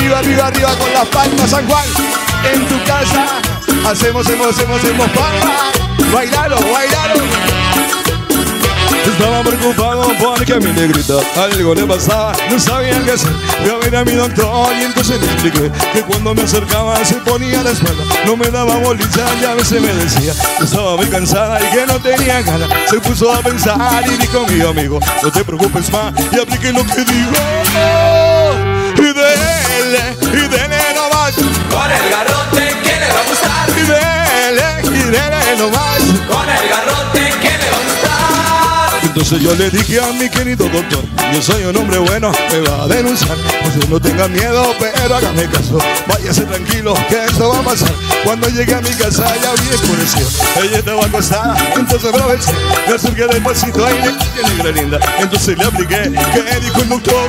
Arriba, arriba, arriba con las palmas, San Juan. En tu casa hacemos palmas. Bailalo, bailalo. Estaba preocupado porque a mi negrita algo le pasaba, no sabía qué hacer. Fui a ver a mi doctor y entonces le expliqué que cuando me acercaba se ponía la espalda, no me daba bolilla y a veces me decía que estaba muy cansada y que no tenía ganas. Se puso a pensar y dijo mi amigo, no te preocupes más y aplique lo que digo. Y dele nomás Con el garrote que le va a gustar. y dele nomás Con el garrote que le va a gustar. Entonces yo le dije a mi querido doctor, yo soy un hombre bueno, me va a denunciar. Pues no tenga miedo, pero hágame caso, váyase tranquilo, que esto va a pasar. Cuando llegué a mi casa ya vi oscurecido, ella estaba acostada, entonces aproveché, me acerqué despacito, ahí le dije, negra linda. Entonces le apliqué, que dijo el doctor,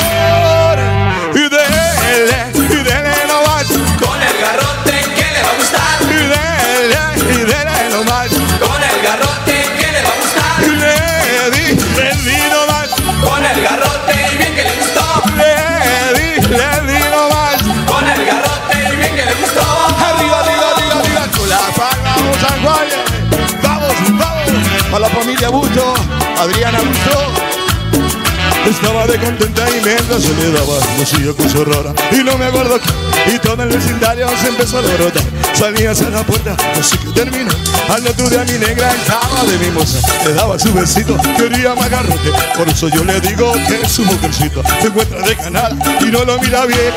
y dele nomás. Con el garrote que le va a gustar. Y dele nomás. Con el garrote que le va a gustar. Le di nomás. Con el garrote y bien que le gustó. Le di nomás. Con el garrote y bien que le gustó. Arriba, arriba, arriba, arriba. Con la palma, vamos San Juan. Vamos, vamos. A la familia Busto, Adriana Busto. Estaba de contenta y mientras se le daba, no siguió con su rara. Y no me acuerdo que, y todo el vecindario se empezó a alborotar. Salía hacia la puerta, no sé qué terminó. Al otro día mi negra estaba de mimosa, le daba su besito, quería más garrote. Por eso yo le digo que su mujercito se encuentra de canal y no lo mira bien.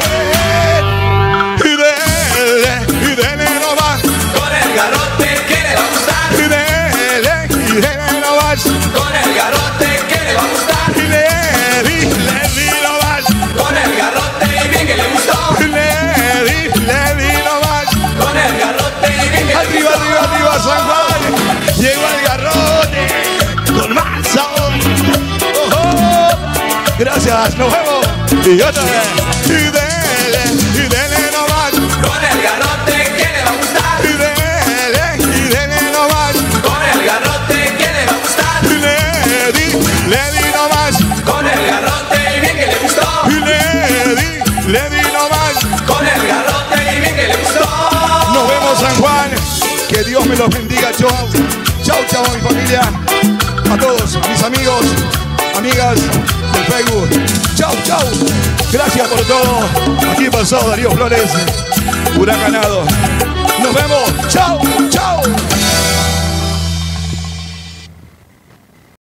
Y dele nomás. Con el garrote que le va a gustar. Y dele nomás. Con el garrote que le va a gustar. Le di nomás. Con el garrote y bien que le gustó. Le di nomás. Con el garrote y bien que le Arriba, gustó. arriba, arriba, San Juan. Llegó el garrote con más sabor. Gracias, nos vemos. Y otra vez. Y dele nomás. Con el garrote que le va a gustar. Y dele nomás. Con el garrote que le va a gustar. Le di nomás. Con el garrote y bien que le gustó. Le di nomás. Con el garrote y bien que le gustó. Nos vemos, San Juan. Que Dios me los bendiga. Chau, chau, chau, mi familia. A todos mis amigos, amigas del Facebook. Chau, chau. Gracias por todo. Aquí pasó Darío Flores, huracanado. Nos vemos. Chau, chau.